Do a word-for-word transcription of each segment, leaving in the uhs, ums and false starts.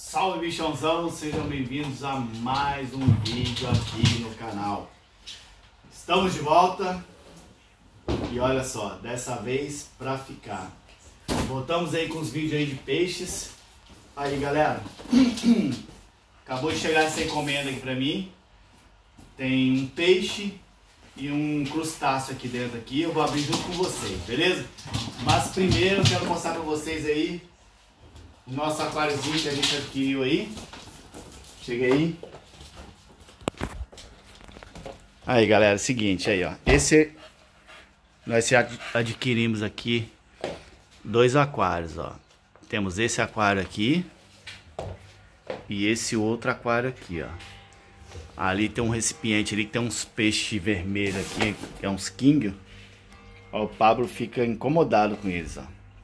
Salve bichãozão, sejam bem-vindos a mais um vídeo aqui no canal. Estamos de volta e olha só, dessa vez pra ficar. Voltamos aí com os vídeos aí de peixes. Aí galera, acabou de chegar essa encomenda aqui pra mim. Tem um peixe e um crustáceo aqui dentro aqui. Eu vou abrir junto com vocês, beleza? Mas primeiro eu quero mostrar pra vocês aí o nosso aquáriozinho que a gente adquiriu aí. Chega aí. Aí galera, é o seguinte aí ó. Esse nós já adquirimos aqui dois aquários, ó. Temos esse aquário aqui e esse outro aquário aqui, ó. Ali tem um recipiente ali que tem uns peixes vermelhos aqui, que é uns king. Ó, o Pablo fica incomodado com eles, ó.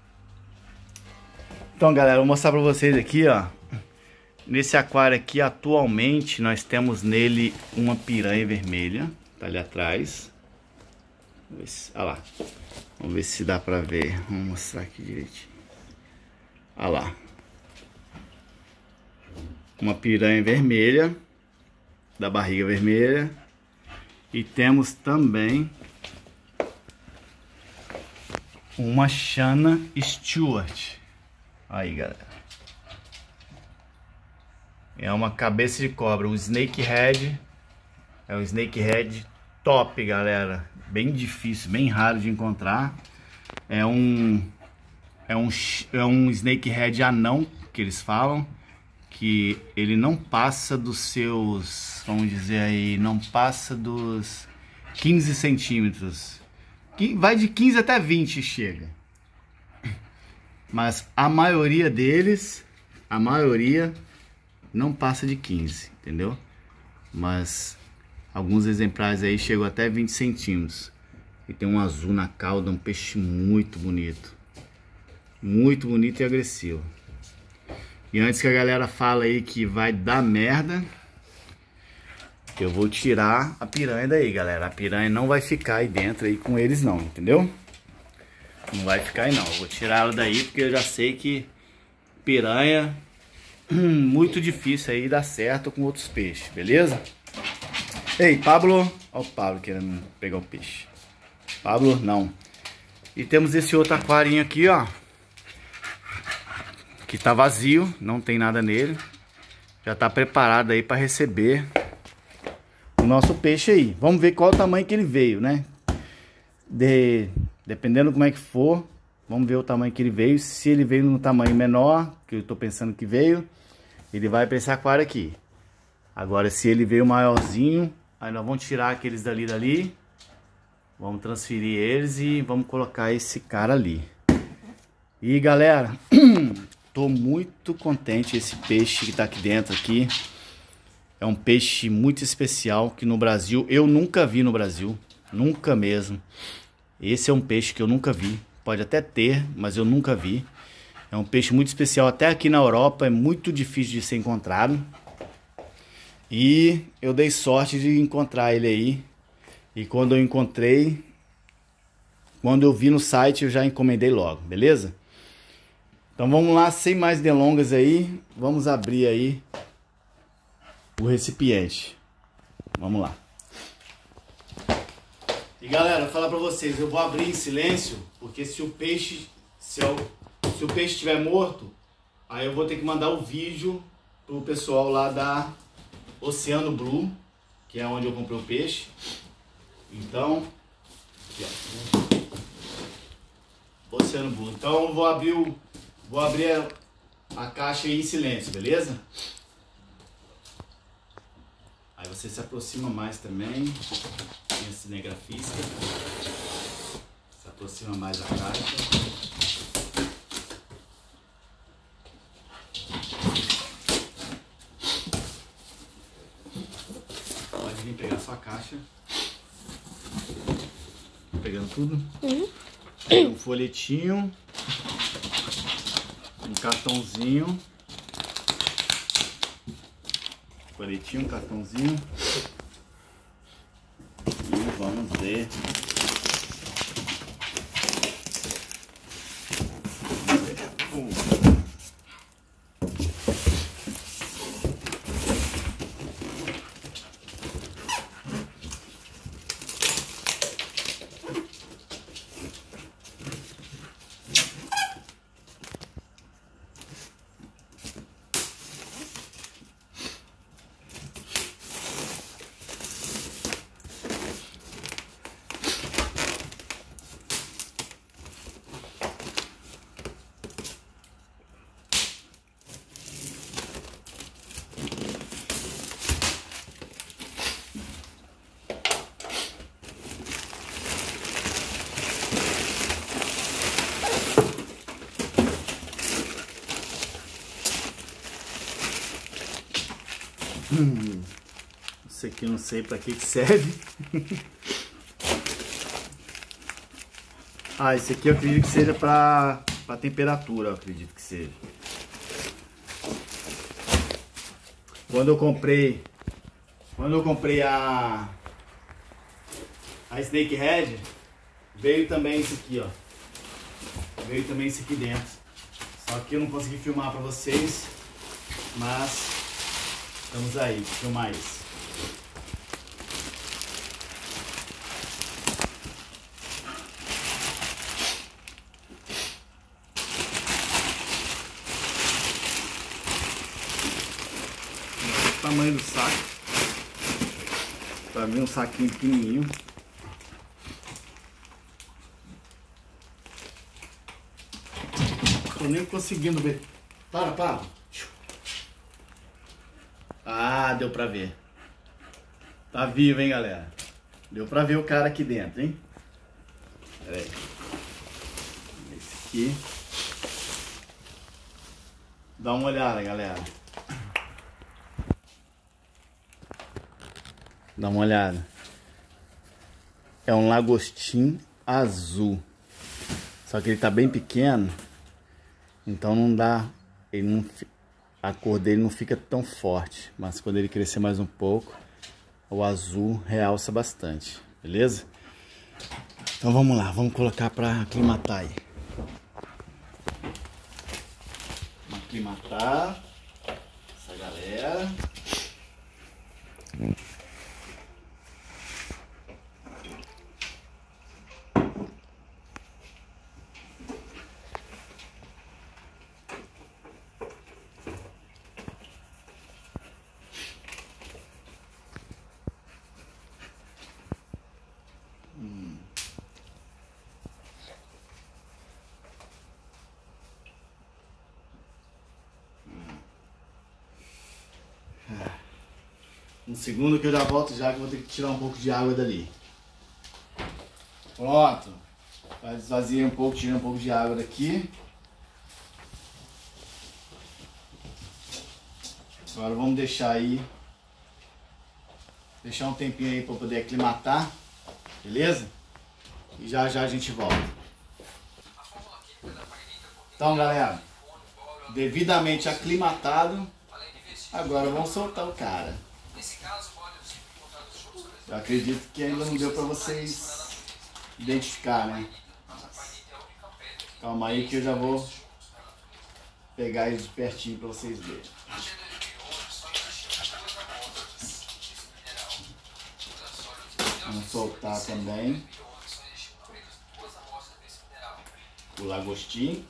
Então galera, vou mostrar pra vocês aqui, ó. Nesse aquário aqui, atualmente, nós temos nele uma piranha vermelha. Tá ali atrás. Vamos ver se, olha lá. Vamos ver se dá pra ver. Vamos mostrar aqui direitinho. Olha lá. Uma piranha vermelha. Da barriga vermelha. E temos também uma Shanna Stewart. Aí galera, é uma cabeça de cobra, um snakehead. É um snakehead top galera, bem difícil, bem raro de encontrar. É um é um é um snakehead anão que eles falam, que ele não passa dos seus, vamos dizer aí, não passa dos quinze centímetros, que vai de quinze até vinte chega. Mas a maioria deles, a maioria não passa de quinze, entendeu? Mas alguns exemplares aí chegam até vinte centímetros. E tem um azul na cauda, um peixe muito bonito. Muito bonito e agressivo. E antes que a galera fale aí que vai dar merda, eu vou tirar a piranha daí, galera. A piranha não vai ficar aí dentro aí com eles não, entendeu? Não vai ficar aí não, eu vou tirar ela daí porque eu já sei que piranha hum, muito difícil aí dar certo com outros peixes, beleza? Ei, Pablo, olha o Pablo querendo pegar o peixe. Pablo, não. E temos esse outro aquarinho aqui, ó, que tá vazio, não tem nada nele. Já tá preparado aí para receber o nosso peixe aí. Vamos ver qual o tamanho que ele veio, né? De... Dependendo como é que for, vamos ver o tamanho que ele veio. Se ele veio no tamanho menor, que eu tô pensando que veio, ele vai para esse aquário aqui. Agora, se ele veio maiorzinho, aí nós vamos tirar aqueles dali dali, vamos transferir eles e vamos colocar esse cara ali. E galera, tô muito contente. Esse peixe que tá aqui dentro aqui é um peixe muito especial que no Brasil eu nunca vi no Brasil, nunca mesmo. Esse é um peixe que eu nunca vi. Pode até ter, mas eu nunca vi. É um peixe muito especial. Até aqui na Europa é muito difícil de ser encontrado. E eu dei sorte de encontrar ele aí. E quando eu encontrei, quando eu vi no site, eu já encomendei logo, beleza? Então vamos lá, sem mais delongas aí. Vamos abrir aí o recipiente. Vamos lá. E galera, vou falar pra vocês, eu vou abrir em silêncio, porque se o peixe, se, eu, se o peixe estiver morto, aí eu vou ter que mandar o vídeo pro pessoal lá da Oceano Blue, que é onde eu comprei o peixe. Então, aqui, ó, Oceano Blue. Então eu vou abrir, o, vou abrir a, a caixa aí em silêncio, beleza? Aí você se aproxima mais também. Tem a cinegrafista. Se aproxima mais da caixa. Pode vir pegar a sua caixa. Pegando tudo. Uhum. Um folhetinho. Um cartãozinho. Folhetinho, um cartãozinho. E vamos ver. Vamos ver. Uh. Hum, isso aqui eu não sei pra que que serve. Ah, esse aqui eu acredito que seja pra, pra temperatura, eu acredito que seja. Quando eu comprei, quando eu comprei a, a Snakehead, veio também esse aqui, ó. Veio também esse aqui dentro. Só que eu não consegui filmar pra vocês, mas estamos aí, vou filmar isso. O tamanho do saco. Pra mim um saquinho pequenininho. Tô nem conseguindo ver. Para, para. Ah, deu pra ver. Tá vivo, hein, galera? Deu pra ver o cara aqui dentro, hein? Pera aí. Esse aqui. Dá uma olhada, galera. Dá uma olhada. É um lagostim azul. Só que ele tá bem pequeno. Então não dá. Ele não, a cor dele não fica tão forte. Mas quando ele crescer mais um pouco, o azul realça bastante. Beleza? Então vamos lá. Vamos colocar pra aclimatar aí. Vamos aclimatar essa galera. Um segundo que eu já volto já, que eu vou ter que tirar um pouco de água dali. Pronto. Já esvaziei um pouco, tirei um pouco de água daqui. Agora vamos deixar aí. Deixar um tempinho aí para poder aclimatar. Beleza? E já já a gente volta. Então, galera, devidamente aclimatado. Agora vamos soltar o cara. Eu acredito que ainda não deu para vocês identificar, né? Calma aí que eu já vou pegar eles de pertinho para vocês verem. Vamos soltar também o lagostim.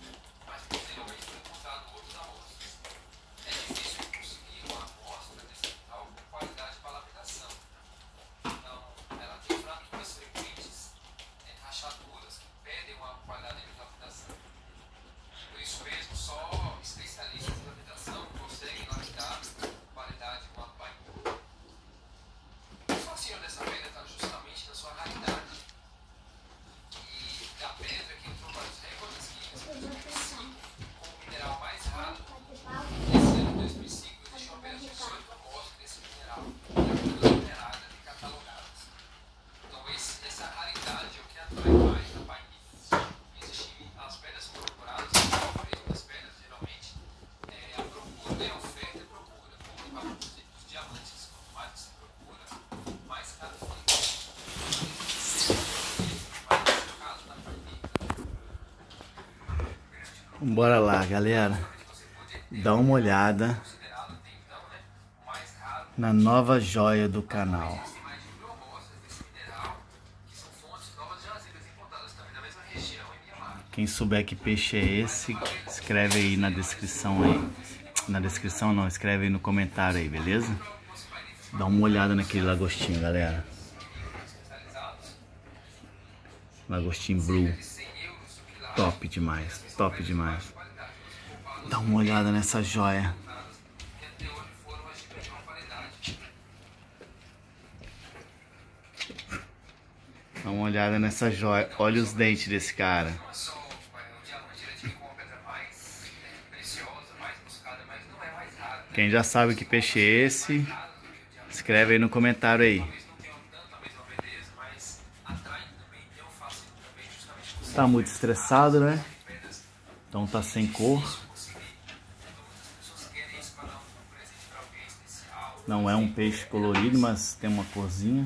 Bora lá, galera. Dá uma olhada na nova joia do canal. Quem souber que peixe é esse, escreve aí na descrição aí. Na descrição não, escreve aí no comentário aí, beleza? Dá uma olhada naquele lagostinho, galera. Lagostim blue. Top demais, top demais. Dá uma olhada nessa joia. Dá uma olhada nessa joia. Olha os dentes desse cara. Quem já sabe que peixe é esse, Escreve aí no comentário aí. Tá muito estressado, né? Então tá sem cor. Não é um peixe colorido, mas tem uma corzinha.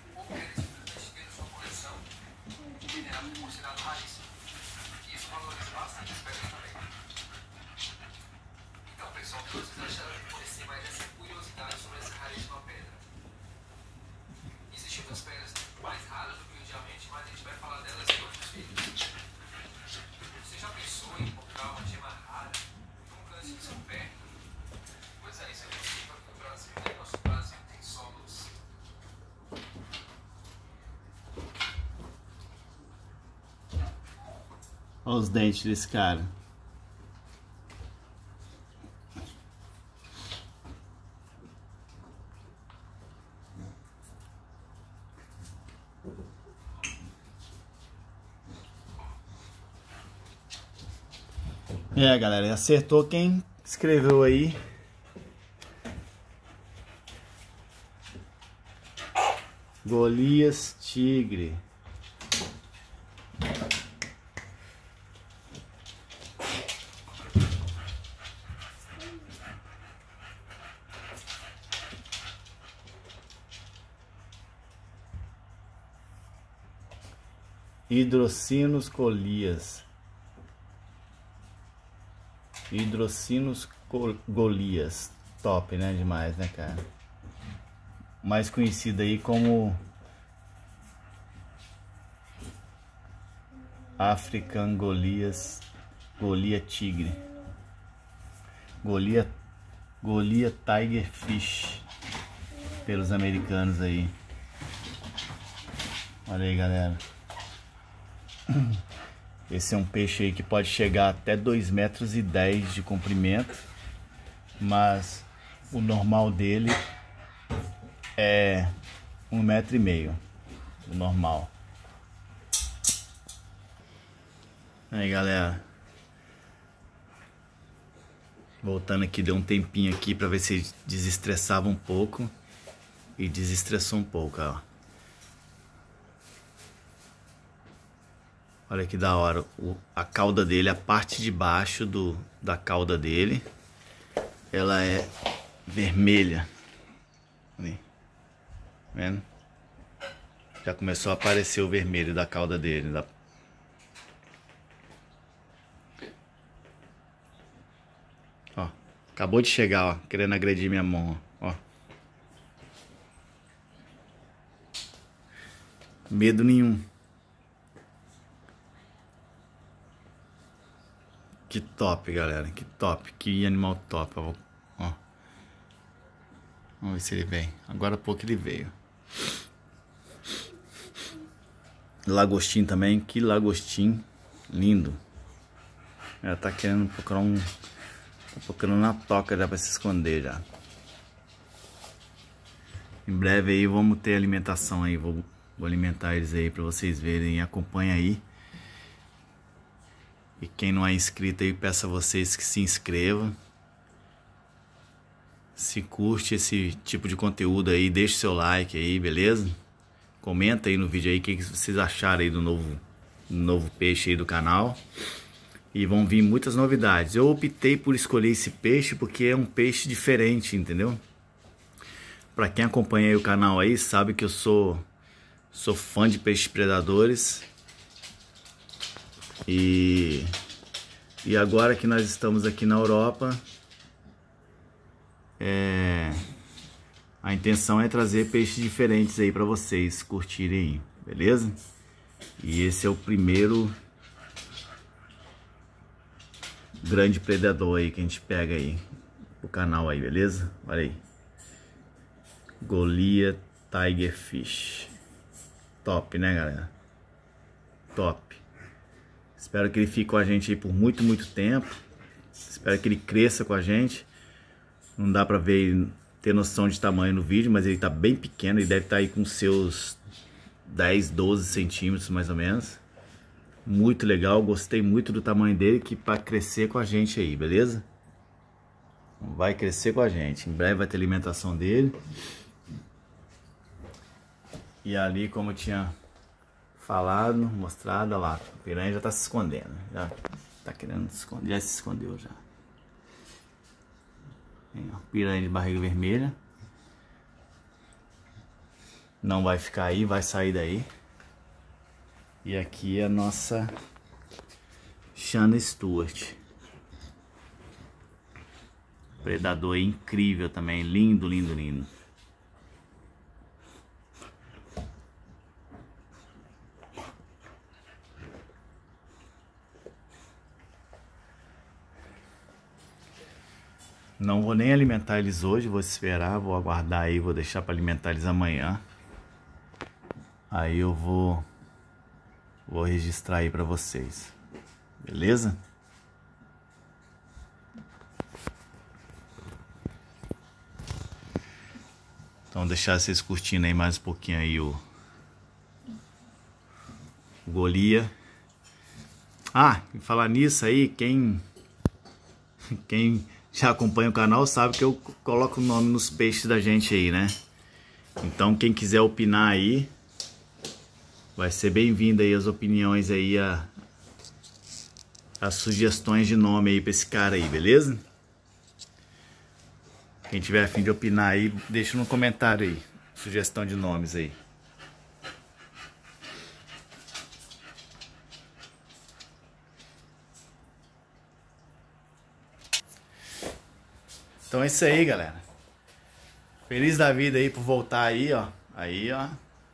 Olha os dentes desse cara. É, galera, acertou quem escreveu aí. Golias tigre. Hidrocinos Golias. Hidrocinos Golias. Top, né? Demais, né, cara? Mais conhecido aí como African Golias. Golia tigre. Golia, Golia Tiger Fish. Pelos americanos aí. Olha aí, galera. Esse é um peixe aí que pode chegar até dois metros e dez de comprimento, mas o normal dele é um metro e meio, o normal. Aí, galera, voltando aqui, deu um tempinho aqui para ver se desestressava um pouco, e desestressou um pouco, ó. Olha que da hora, o, a cauda dele, a parte de baixo do, da cauda dele, ela é vermelha. Ali. Vendo? Já começou a aparecer o vermelho da cauda dele. Da... Ó, acabou de chegar, ó, querendo agredir minha mão, ó. Medo nenhum. Que top, galera, que top, que animal top, ó. Ó. Vamos ver se ele vem. Agora há pouco ele veio. Lagostim também, que lagostim lindo. Ela tá querendo procurar um... Tá procurando na toca já pra se esconder já. Em breve aí vamos ter alimentação aí, vou, vou alimentar eles aí pra vocês verem, acompanha aí. E quem não é inscrito aí, peço a vocês que se inscrevam. Se curte esse tipo de conteúdo aí, deixe seu like aí, beleza? Comenta aí no vídeo aí o que vocês acharam aí do novo, do novo peixe aí do canal. E vão vir muitas novidades. Eu optei por escolher esse peixe porque é um peixe diferente, entendeu? Pra quem acompanha aí o canal aí, sabe que eu sou, sou fã de peixes predadores. E, e agora que nós estamos aqui na Europa, é, a intenção é trazer peixes diferentes aí para vocês curtirem aí, beleza? E esse é o primeiro grande predador aí que a gente pega aí pro canal aí, beleza? Olha aí, Golia Tiger Fish. Top, né, galera? Top. Espero que ele fique com a gente aí por muito, muito tempo. Espero que ele cresça com a gente. Não dá pra ver, ter noção de tamanho no vídeo, mas ele tá bem pequeno. Ele deve estar aí com seus dez, doze centímetros mais ou menos. Muito legal, gostei muito do tamanho dele, que para crescer com a gente aí, beleza? Vai crescer com a gente. Em breve vai ter alimentação dele. E ali, como eu tinha falado, mostrado, olha lá, a piranha já tá se escondendo. Já tá querendo se esconder, já se escondeu já. Tem, ó, piranha de barriga vermelha. Não vai ficar aí, vai sair daí. E aqui é a nossa Shanna Stewart. Predador incrível também, lindo, lindo, lindo. Não vou nem alimentar eles hoje, vou esperar, vou aguardar aí, vou deixar para alimentar eles amanhã. Aí eu vou vou registrar aí para vocês. Beleza? Então deixar vocês curtindo aí mais um pouquinho aí o, o Golia. Ah, e falar nisso aí, quem quem já acompanha o canal sabe que eu coloco o nome nos peixes da gente aí, né? Então quem quiser opinar aí, vai ser bem-vindo aí as opiniões aí, a, as sugestões de nome aí pra esse cara aí, beleza? Quem tiver a fim de opinar aí, deixa no comentário aí, sugestão de nomes aí. Então é isso aí, galera. Feliz da vida aí por voltar aí, ó. Aí, ó.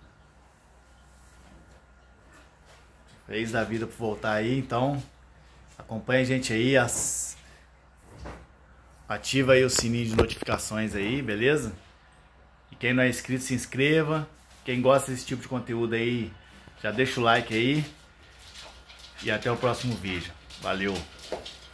Feliz da vida por voltar aí, então acompanha a gente aí, as... ativa aí o sininho de notificações aí, beleza? E quem não é inscrito, se inscreva. Quem gosta desse tipo de conteúdo aí, já deixa o like aí. E até o próximo vídeo. Valeu!